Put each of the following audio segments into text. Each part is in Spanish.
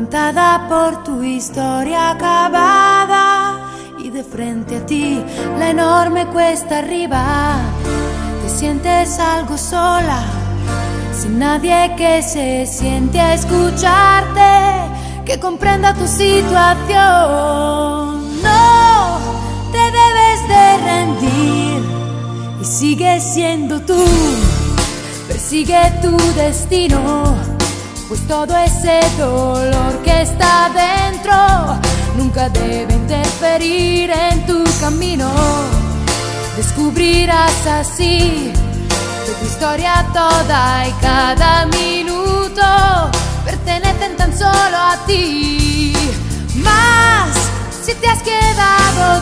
levantada por tu historia acabada, y de frente a ti la enorme cuesta arriba. Te sientes algo sola, sin nadie que se siente a escucharte, que comprenda tu situación. No te debes de rendir y sigue siendo tú. Persigue tu destino, pues todo ese dolor que está dentro nunca debe interferir en tu camino. Descubrirás así que tu historia toda y cada minuto pertenecen tan solo a ti. Más si te has quedado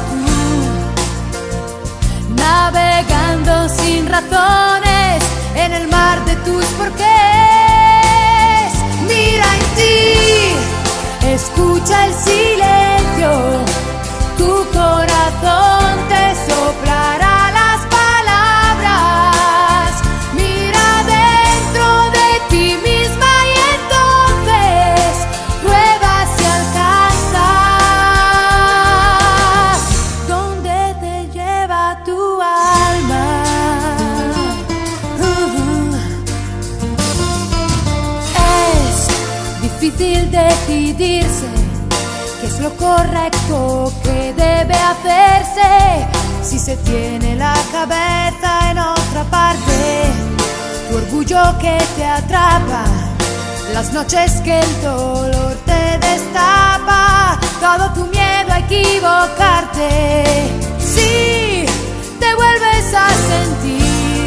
tú navegando sin razones en el mar de tus porqués. Mira en ti, escucha el silencio, tu corazón te soplará las palabras. Mira dentro de ti misma y entonces prueba si alcanzas donde te lleva tu alma. Difícil decidirse qué es lo correcto que debe hacerse si se tiene la cabeza en otra parte. Tu orgullo que te atrapa, las noches que el dolor te destapa, todo tu miedo a equivocarte. Si te vuelves a sentir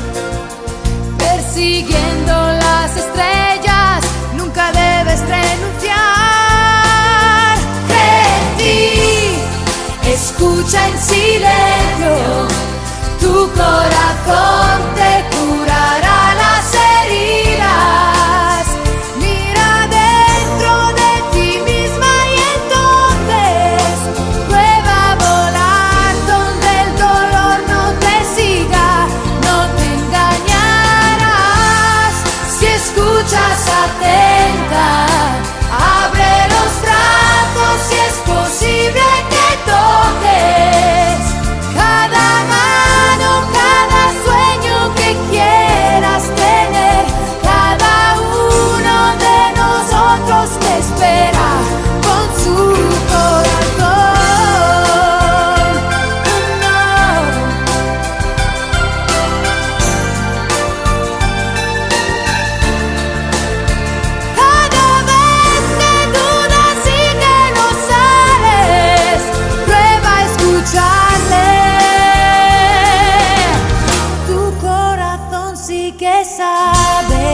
persiguiendo las estrellas, nunca debes renunciar. Cree en ti, escucha en silencio, tu corazón te curará las heridas. Mira dentro de ti misma y entonces prueba a volar donde el dolor no te siga. No te engañarás si escuchas atenta. Abre los brazos si es posible que toques cada mano, cada sueño que quieras tener. Cada uno de nosotros te espera con su corazón. No. Cada vez que dudas y que no sales, prueba a escucharle. Tu corazón sí que sabe.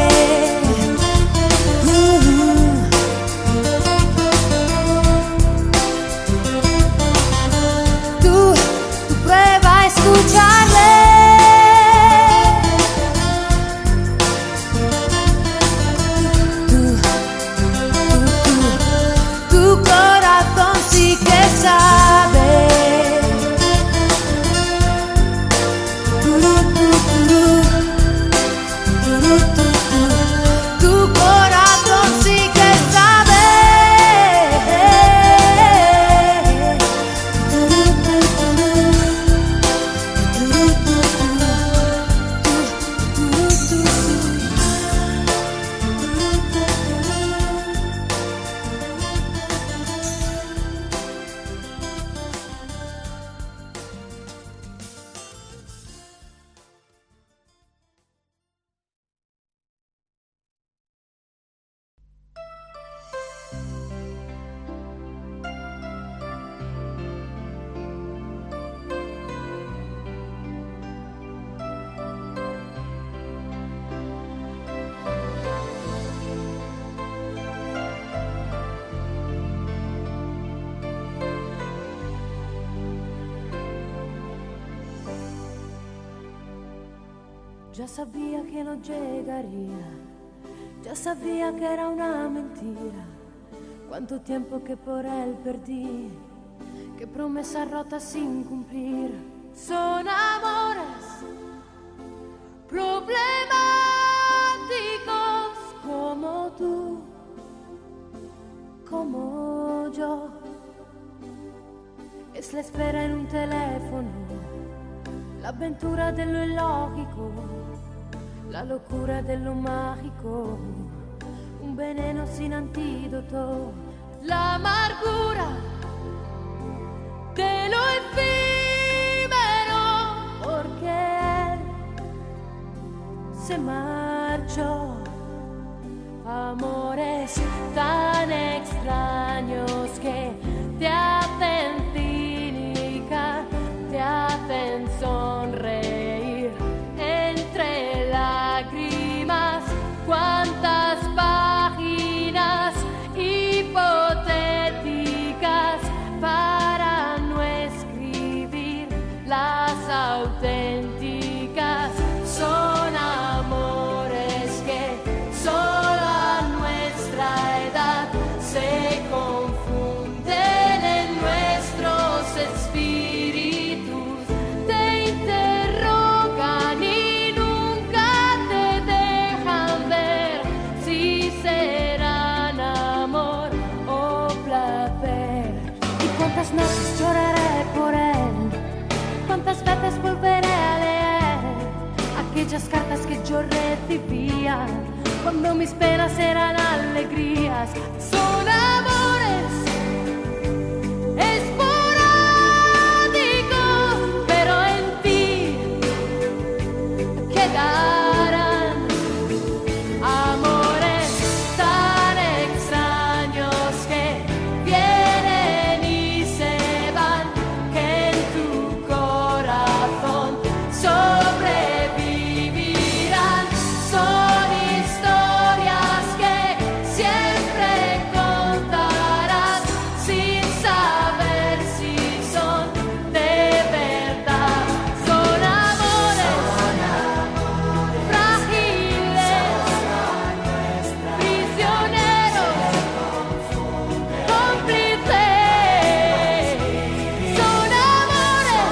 Tú prueba a escucharle. Tu corazón sí que sabe. Tu corazón sí que sabe. Ya sabía que no llegaría, ya sabía que era una mentira. Cuánto tiempo que por él perdí, qué promesas rotas sin cumplir. Son amores problemáticos como tú, como yo. Es la espera en un teléfono, la aventura de lo illogico, la locura de lo mágico, un veneno sin antídoto, la amargura de lo efímero, porque él se marchó. Amores tan extraños que te hacen cínica, te hacen sonreír entre lágrimas. Cuántas páginas hipotéticas para no escribir las auténticas. Son amores que solo a nuestra edad se confunden en nuestros espíritus, te interrogan y nunca te dejan ver si serán amor o placer. ¿Y cuántas noches lloraré por él? ¿Cuántas veces volveré a leer aquellas cartas que yo recibía cuando mis penas eran alegrías? Son amores esporádicos, pero en ti quedarán amores tan extraños que vienen y se van, que en tu corazón sobrevivirán. Son historias que siempre contarás sin saber si son de verdad. Son amores frágiles, prisioneros, cómplices. Son amores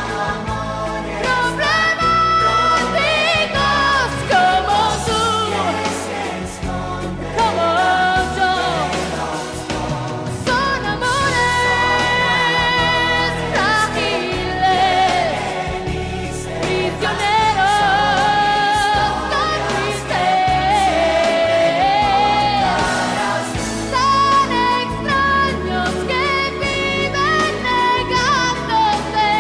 problemáticos como tú, como yo. Son amores frágiles, prisioneros, cómplices, tan extraños que viven negándose,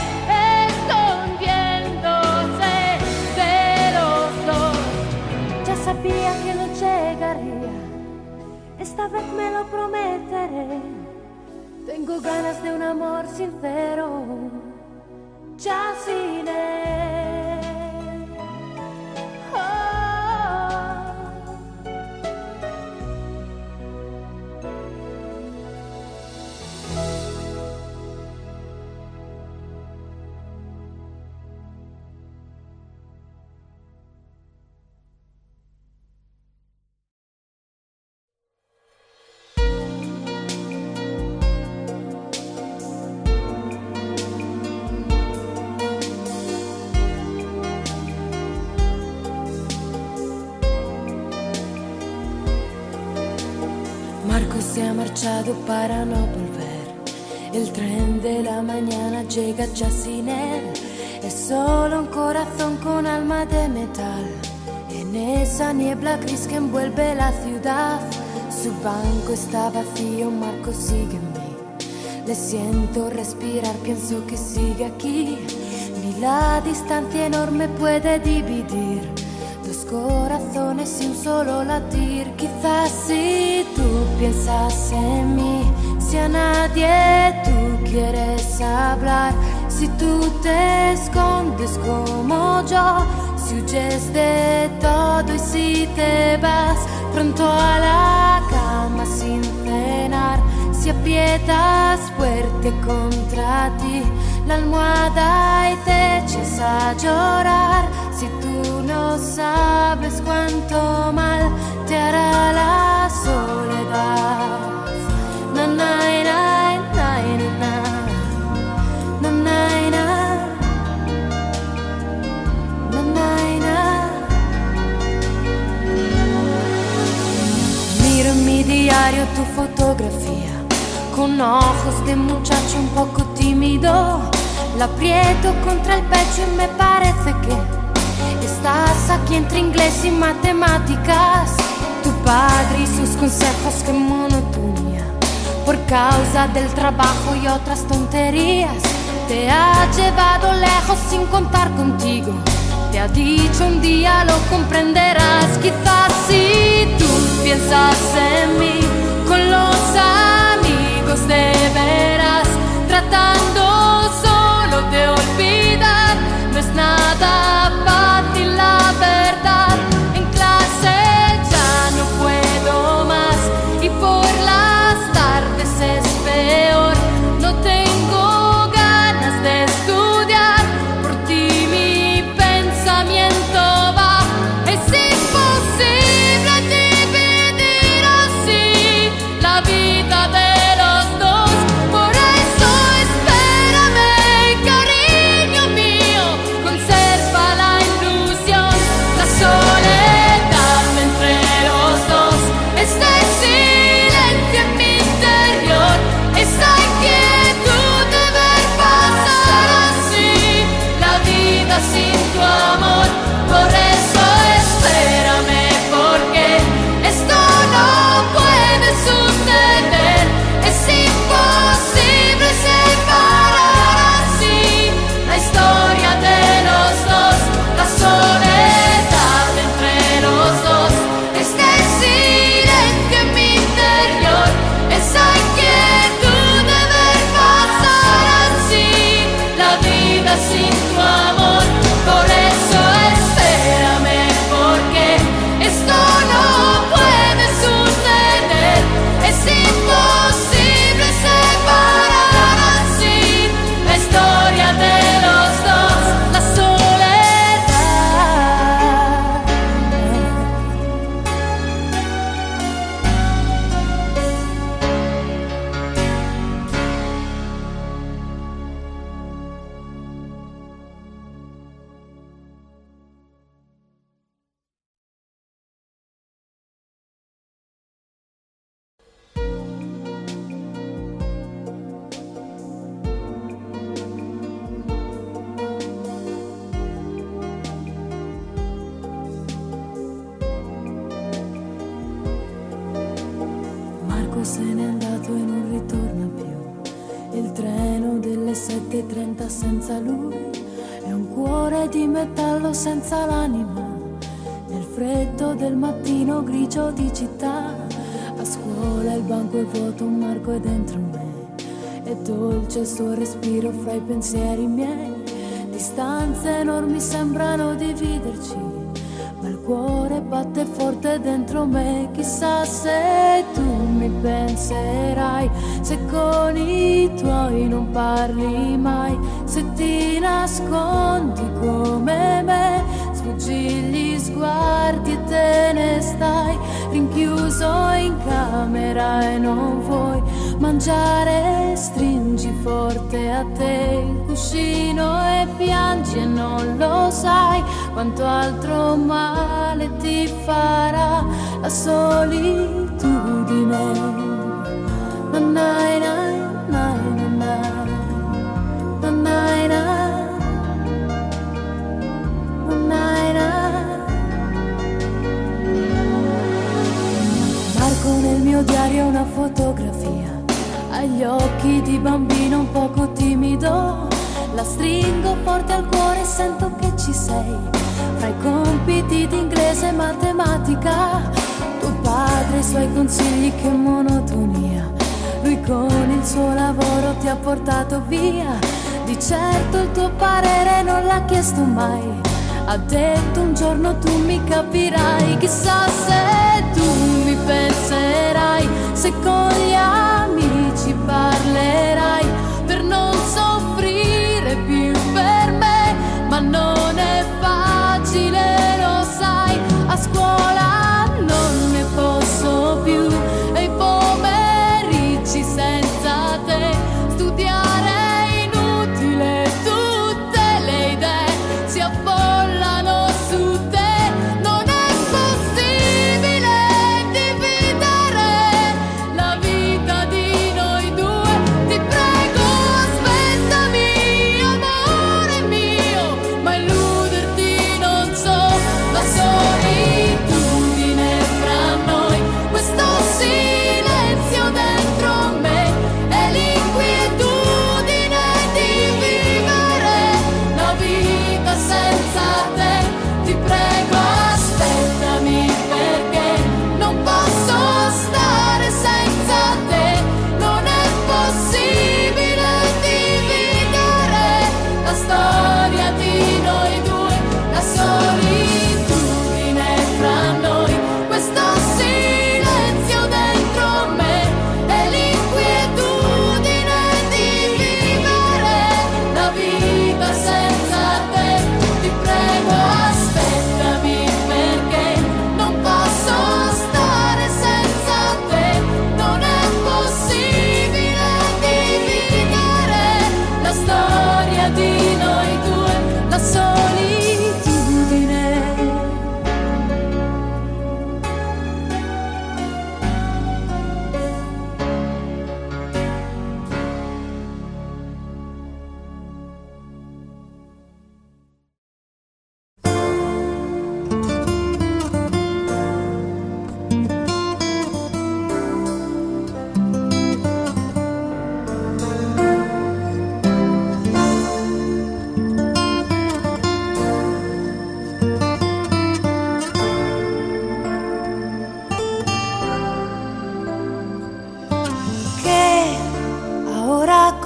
escondiéndose de los dos. Ya sabía que no llegaría, esta vez me lo prometeré. Tengo ganas de un amor sincero, ya sin él. Oh. Marco se ha marchado para no volver. El tren de la mañana llega ya sin él. Es solo un corazón con alma de metal. En esa niebla gris que envuelve la ciudad, su banco está vacío, Marco sigue en mí. Le siento respirar, pienso que sigue aquí. Ni la distancia enorme puede dividir dos corazones y un solo latir. Quizás si tú piensas en mí, si a nadie tú quieres hablar, si tú te escondes como yo, si huyes de todo y si te vas pronto a la cama sin cenar, si aprietas fuerte contra ti la almohada y te echas a llorar, si tú no sabes cuánto mal te hará la soledad. Na, na, na, na, na, na, na, na, na, na, na. Miro en mi diario tu fotografía. lejos de muchacho un poco tímido. La aprieto contra el pecho y me parece que estás aquí entre inglés y matemáticas. Tu padre y sus consejos, qué monotonía. Por causa del trabajo y otras tonterías, te ha llevado lejos sin contar contigo. Te ha dicho un día lo comprenderás. Quizás si tú piensas en mí, con los amigos de veras, tratando solo de olvidar. No es nada fácil la verdad. En clase ya no puedo más y por las tardes es peor. No tengo ganas de estudiar, por ti mi pensamiento va. Es imposible dividir así la vida de los dos. Por eso espérame, cariño mío, conserva la ilusión. La soledad entre los dos, este silencio en mi interior, esa inquietud de ver pasar así la vida sin tu amor. Por eso espérame, porque esto no puede suceder. Es imposible separar así la historia de los dos. La soledad entre los dos, este silencio en mi interior, esa inquietud de ver pasar así la vida sin tu amor. Por eso espérame, porque esto no puede suceder. Es imposible separar así la historia de los dos. La soledad. Marco se n'è andato e non ritorna più. Il treno delle 7:30 senza lui è un cuore di metallo senza l'anima. Nel freddo del mattino grigio di città, a scuola il banco è vuoto, Marco è dentro me. È dolce il suo respiro fra i pensieri miei. Distanze enormi sembrano dividerci, ma il cuore batte forte dentro me. Chissà se tu mi penserai, se con i tuoi non parli mai, se ti nascondi come me, sfuggi gli sguardi e te ne stai rinchiuso in camera e non vuoi mangiare. Stringi forte a te il cuscino e piangi e non lo sai quanto altro male ti farà la solitudine. Nanai, nai, nai, nanai, nanai, nai, nanai, nai. Marco nel mio diario una fotografia, ha gli occhi di bambino un poco timido. La stringo forte al cuore e sento che ci sei. Fra i compiti di inglese e matematica, tuo padre e i suoi consigli, che monotonia. Lui con il suo lavoro ti ha portato via. Di certo il tuo parere non l'ha chiesto mai. Ha detto un giorno tu mi capirai. Chissà se tu mi penserai, se con gli amici parlerai, per non soffrire più per me. Ma non è facile, lo sai, a scuola non ne posso più. E i pomeriggi senza te, studiare è inutile, tutte le idee si affollano su te. Non è possibile dividere la vita di noi due. Ti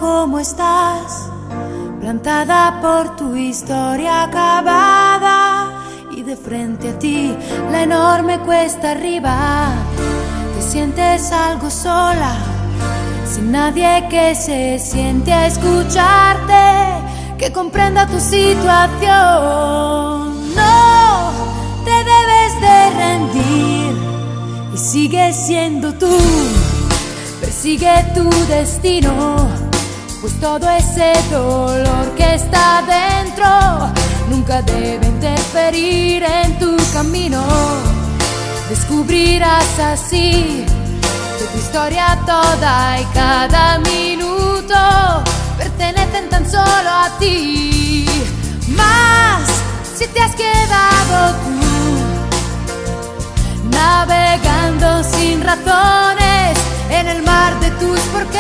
cómo estás, plantada por tu historia acabada, y de frente a ti la enorme cuesta arriba. Te sientes algo sola, sin nadie que se siente a escucharte, que comprenda tu situación. No te debes de rendir y sigue siendo tú. Persigue tu destino, pues todo ese dolor que está dentro nunca debe interferir en tu camino. Descubrirás así que tu historia toda y cada minuto pertenecen tan solo a ti. Más si te has quedado tú navegando sin razones en el mar de tus porqués.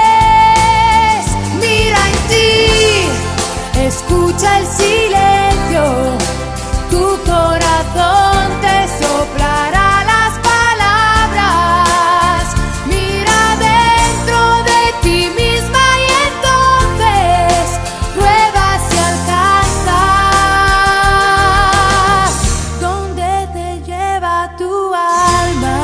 Mira en ti, escucha el silencio, tu corazón te soplará las palabras. Mira dentro de ti misma y entonces prueba si alcanzas donde te lleva tu alma.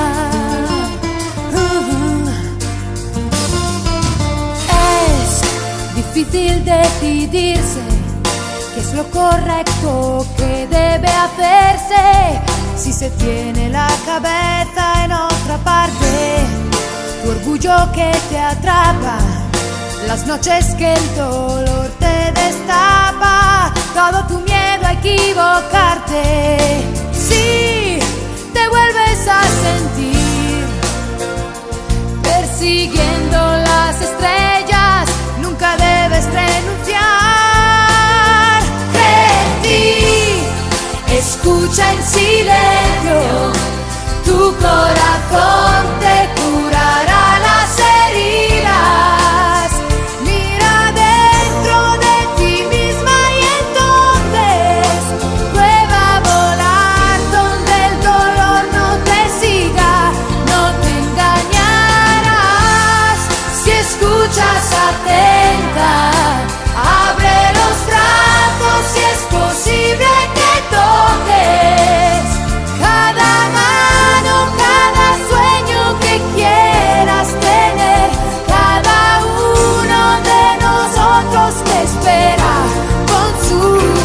Difícil decidirse qué es lo correcto que debe hacerse si se tiene la cabeza en otra parte. Tu orgullo que te atrapa, las noches que el dolor te destapa, todo tu miedo a equivocarte. Si te vuelves a sentir persiguiendo las estrellas, nunca debes renunciar. Cree en ti, escucha en silencio, tu corazón te curará las heridas. Mira dentro de ti misma y entonces prueba a volar donde el dolor no te siga, no te engañarás. Si escuchas atenta, abre los brazos si es posible que toques cada mano, cada sueño que quieras tener. Cada uno de nosotros te espera con su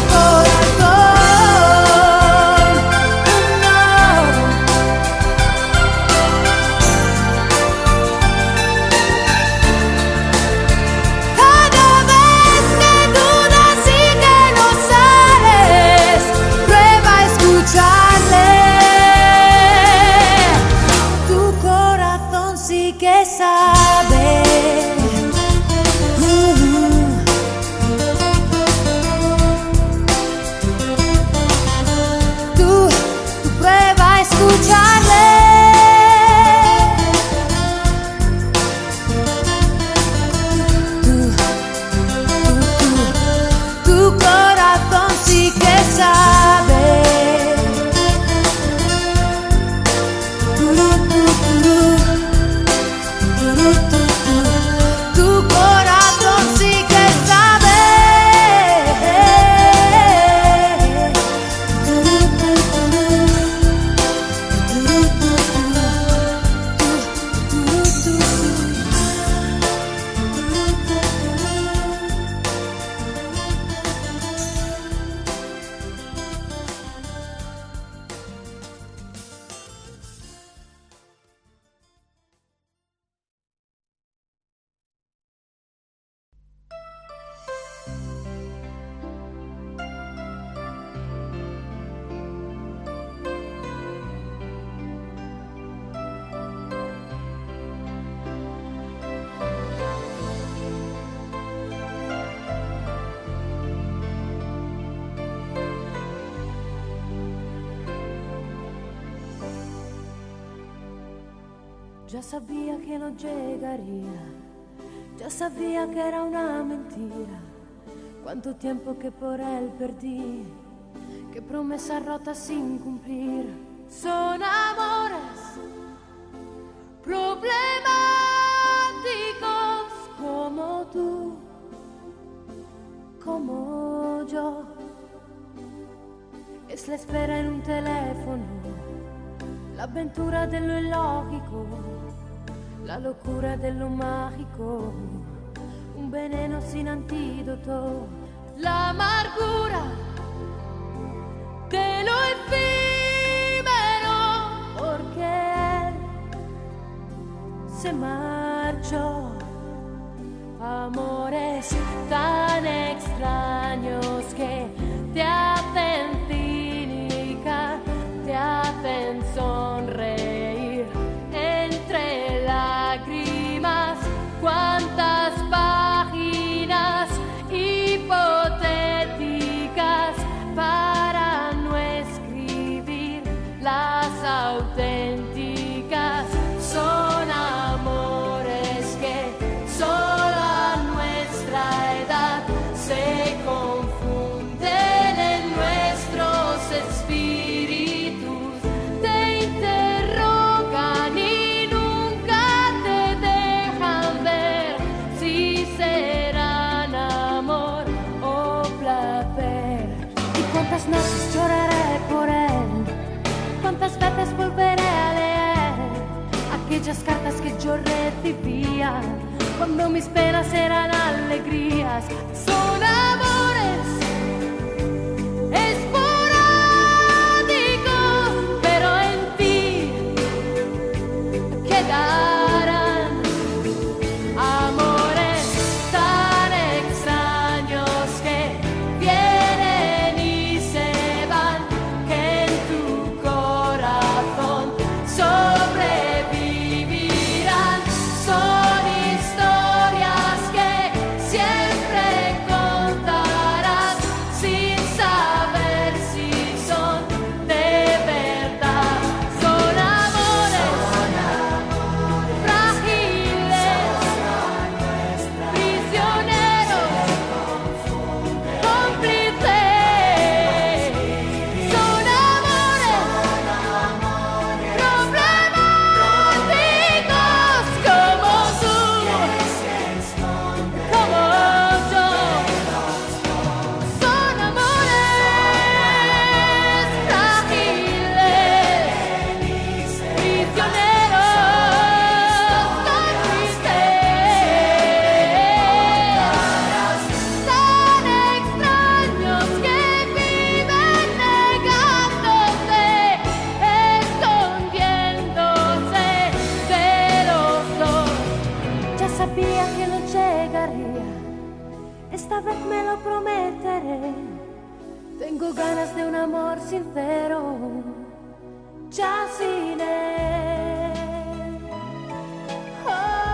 corazón. No. Cada vez que dudas y que no sales, prueba a escucharle. Tu corazón sí que sabe. Tú prueba a escucharle. Tu corazón sí que sabe. Tu corazón sí que sabe. Ya sabía que no llegaría, ya sabía que era una mentira. Cuánto tiempo que por él perdí, qué promesas rotas sin cumplir. Son amores problemáticos como tú, como yo. Es la espera en un teléfono, la aventura de lo illogico, la locura de lo mágico, un veneno sin antídoto, la amargura de lo efímero, porque él se marchó. Amores tan extraños que te hacen cínica, te hacen sonreír entre lágrimas. Cuántas páginas hipotéticas para no escribir las auténticas. Son amores que solo a nuestra edad se confunden en nuestros espíritus, te interrogan y nunca te dejan ver si serán amor o placer. ¿Y cuántas noches lloraré por él? ¿Cuántas veces volveré a leer aquellas cartas que yo recibía cuando mis penas eran alegrías? Son amores esporádicos, pero en ti quedarán. Amores tan extraños que vienen y se van, que en tu corazón sobrevivirán. Son historias que siempre contarás sin saber si son de verdad. Son amores frágiles, prisioneros, cómplices. Son amores problemáticos como tú, como yo. Son amores frágiles, prisioneros, cómplices, tan extraños que viven negándose, escondiéndose de los dos. Ya sabía que no llegaría, esta vez me lo prometeré. Tengo ganas de un amor sincero, ya sin él. Oh.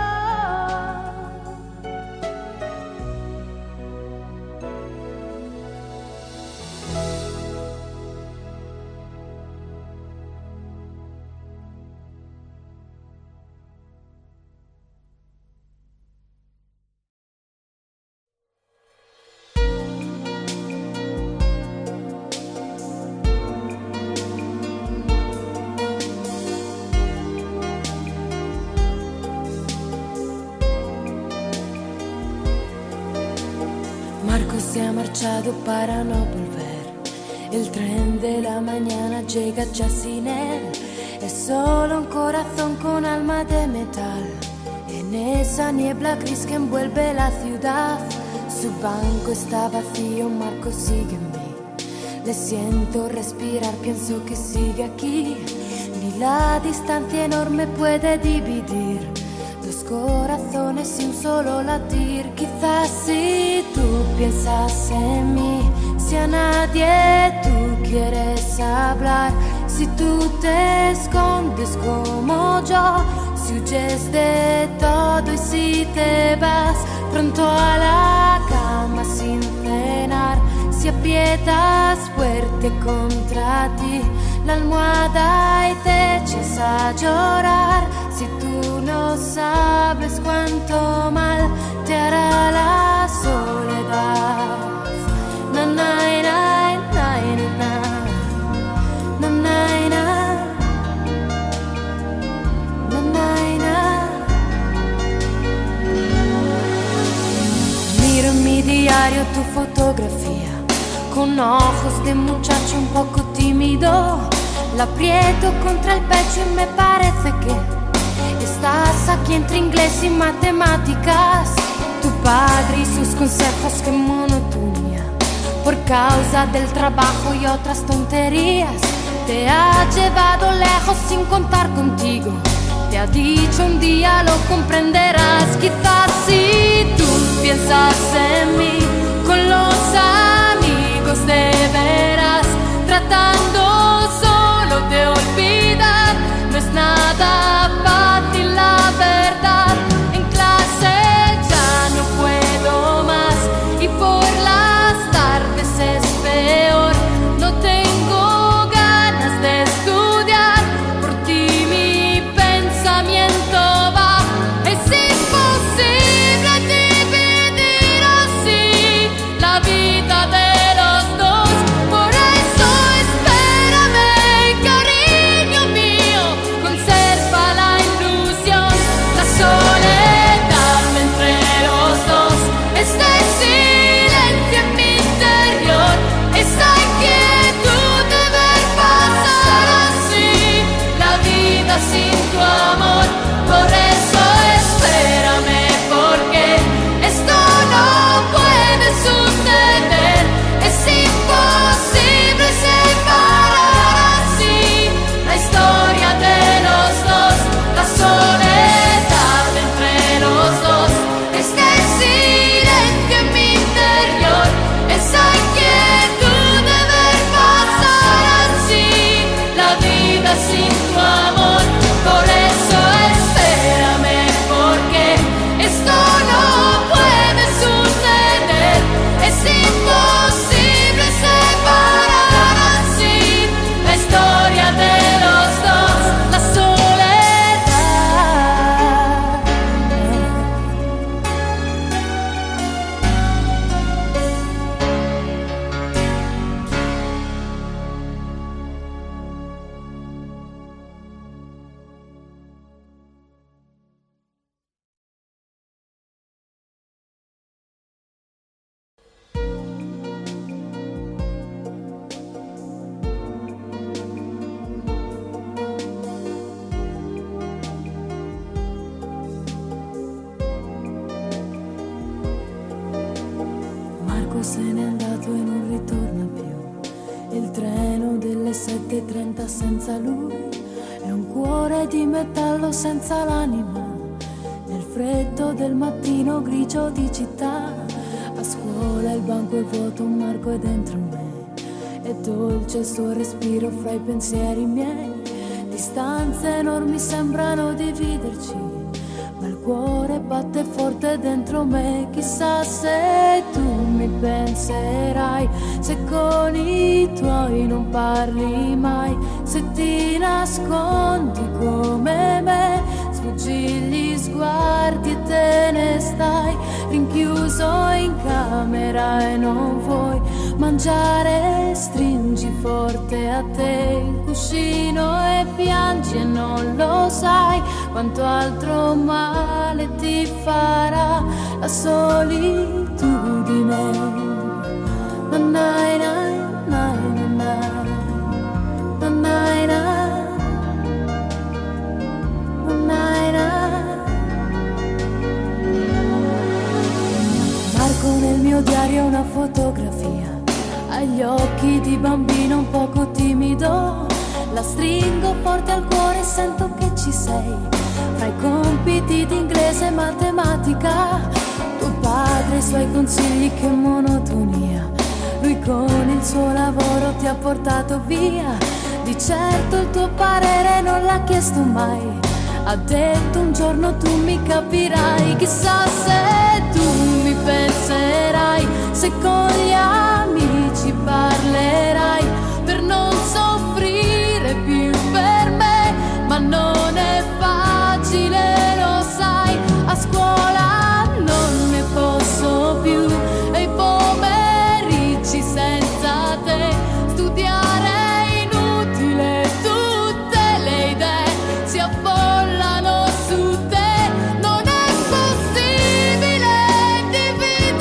Marco se ha marchado para no volver. El tren de la mañana llega ya sin él. Es solo un corazón con alma de metal. En esa niebla gris que envuelve la ciudad, su banco está vacío, Marco sigue en mí. Le siento respirar, pienso que sigue aquí. Ni la distancia enorme puede dividir dos corazones y un solo latir. Quizás si tú piensas en mí, si a nadie tú quieres hablar, si tú te escondes como yo, si huyes de todo y si te vas pronto a la cama sin cenar, si aprietas fuerte contra ti la almohada y te echas a llorar, si tú no sabes cuánto mal te hará la soledad. Na, na, na, na, na, na, na, na, na, na. miro en mi diario tu fotografía, con ojos de muchacho un poco tímido. La aprieto contra el pecho y me parece que estás aquí entre inglés y matemáticas. Tu padre y sus consejos, qué monotonía. Por causa del trabajo y otras tonterías, te ha llevado lejos sin contar contigo. Te ha dicho un día lo comprenderás. Quizás si tú piensas en mí con los amigos de veras, tratando solo de olvidar, no es nada fácil la verdad. En clase ya no puedo más y por las tardes es peor. No tengo ganas de estudiar, por ti mi pensamiento va. Es imposible dividir así la vida de los dos. Por eso espérame, cariño mío, conserva la ilusión. La soledad entre los dos, este silencio en mi interior, esta inquietud de ver pasar así la vida sin tu amor. Por eso espérame, porque esto no puede suceder. Es imposible separar así la historia de los dos. La soledad entre los dos, este silencio en mi interior, esa inquietud de ver pasar así la vida sin tu amor. Por eso espérame, porque esto no puede suceder. Es imposible separar así la historia de los dos. La soledad. Marco se n'è andato e non ritorna più. Il treno delle 7:30 senza lui è un cuore di metallo senza l'anima. Nel freddo del mattino grigio di città, a scuola il banco è vuoto, Marco è dentro me. È dolce il suo respiro fra i pensieri miei. Distanze enormi sembrano dividerci, ma il cuore batte forte dentro me. Chissà se tu mi penserai, se con i tuoi non parli mai, se ti nascondi come me, sfuggi gli sguardi e te ne stai rinchiuso in camera e non vuoi mangiare. Stringi forte a te il cuscino e piangi e non lo sai quanto altro male ti farà la solitudine. Nanai, nai, nai, nanai, nanai, nanai, nanai. Marco nel mio diario una fotografia, ha gli occhi di bambino un poco timido. La stringo forte al cuore e sento che ci sei. Fra i compiti di inglese e matematica, tuo padre e i suoi consigli, che monotonia. Lui con il suo lavoro ti ha portato via. Di certo il tuo parere non l'ha chiesto mai. Ha detto un giorno tu mi capirai. Chissà se tu mi penserai, se con gli amici parlerai per non soffrire più per me. Ma non è facile, lo sai, a scuola non ne posso più. E i pomeriggi senza te, studiare è inutile, tutte le idee si affollano su te. Non è possibile dividere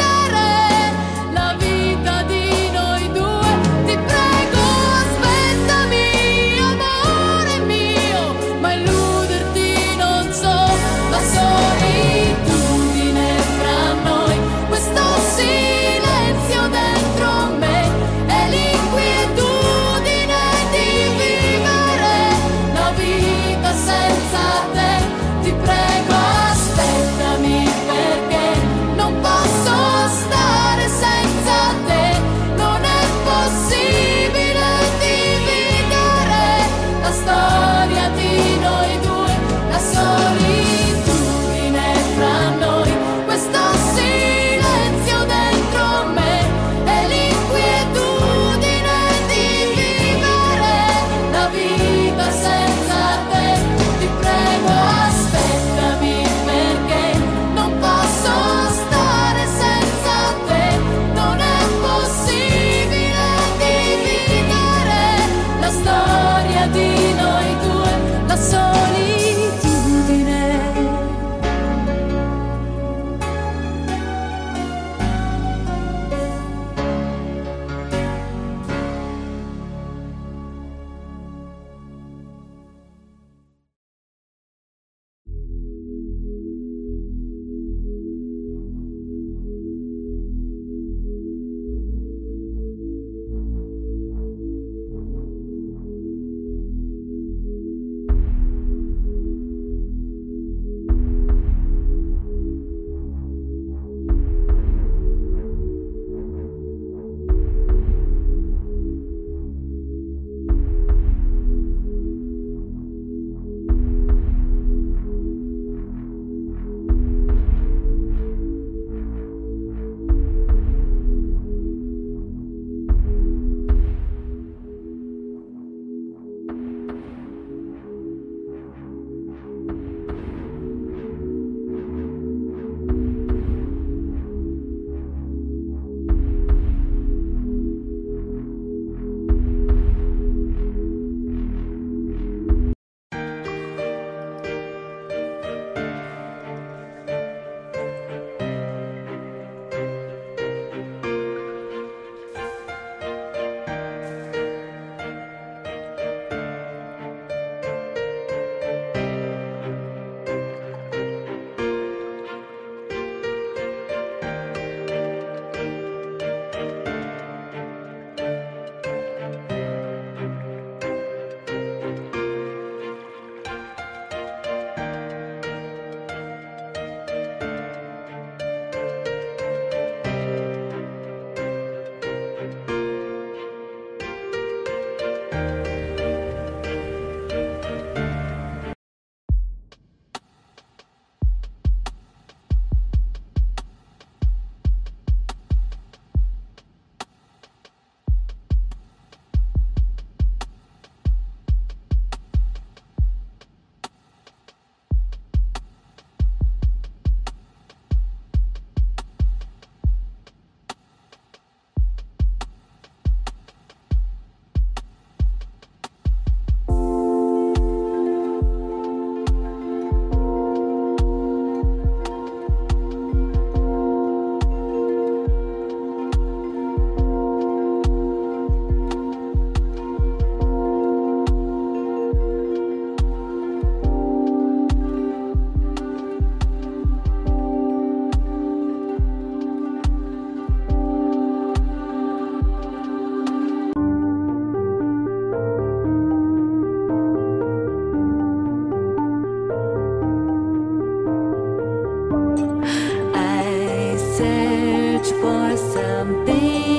search for something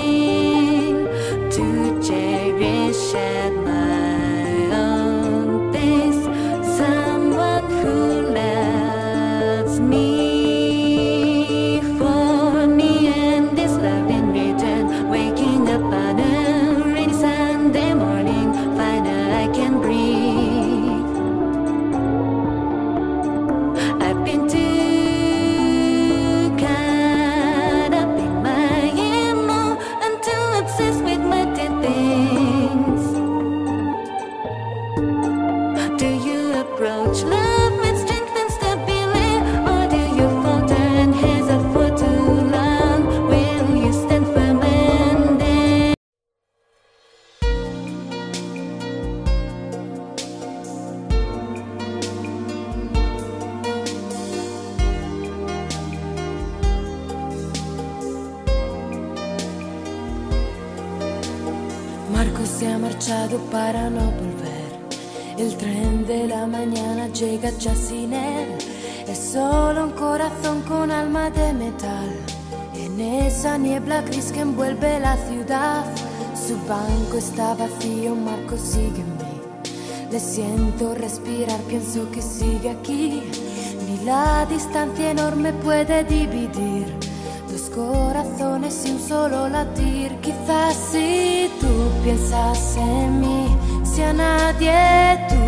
to cherish at my own pace. Someone who loves me for me, and this love in return. Waking up on a rainy Sunday morning, finally I can breathe. I've been too caught up in my emo and too obsessed with my dead things. Do you approach love with strength and stability, or do you falter and hesitate for too long? Will you stand firm and then? Marco se ha marchado para no volver. El tren de la mañana llega ya sin él. Es solo un corazón con alma de metal. En esa niebla gris que envuelve la ciudad, su banco está vacío, Marco sigue en mí. Le siento respirar, pienso que sigue aquí. Ni la distancia enorme puede dividir dos corazones y un solo latir. Quizás si tú piensas en mí, si a nadie tú